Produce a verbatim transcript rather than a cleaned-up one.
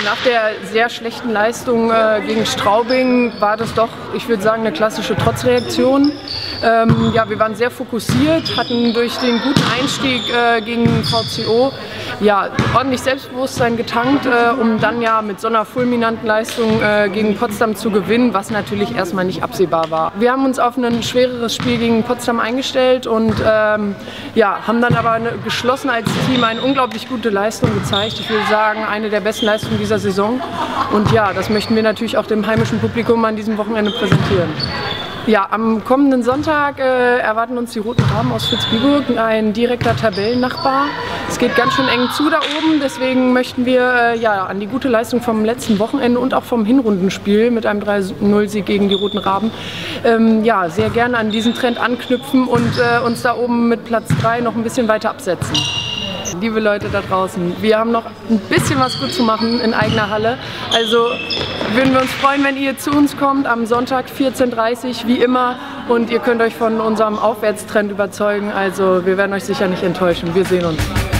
nach der sehr schlechten Leistung äh, gegen Straubing war das doch, ich würde sagen, eine klassische Trotzreaktion. Ähm, ja, wir waren sehr fokussiert, hatten durch den guten Einstieg äh, gegen V C O ja, ordentlich Selbstbewusstsein getankt, äh, um dann ja mit so einer fulminanten Leistung äh, gegen Potsdam zu gewinnen, was natürlich erstmal nicht absehbar war. Wir haben uns auf ein schwereres Spiel gegen Potsdam eingestellt und ähm, ja, haben dann aber eine, geschlossen als Team eine unglaublich gute Leistung gezeigt. Ich würde sagen, eine der besten Leistungen dieser Saison. Und ja, das möchten wir natürlich auch dem heimischen Publikum an diesem Wochenende präsentieren. Ja, am kommenden Sonntag äh, erwarten uns die Roten Raben aus Vilsbiburg, ein direkter Tabellennachbar. Es geht ganz schön eng zu da oben, deswegen möchten wir äh, ja, an die gute Leistung vom letzten Wochenende und auch vom Hinrundenspiel mit einem drei null Sieg gegen die Roten Raben ähm, ja, sehr gerne an diesen Trend anknüpfen und äh, uns da oben mit Platz drei noch ein bisschen weiter absetzen. Liebe Leute da draußen, wir haben noch ein bisschen was gut zu machen in eigener Halle. Also würden wir uns freuen, wenn ihr zu uns kommt am Sonntag vierzehn Uhr dreißig, wie immer. Und ihr könnt euch von unserem Aufwärtstrend überzeugen. Also wir werden euch sicher nicht enttäuschen. Wir sehen uns.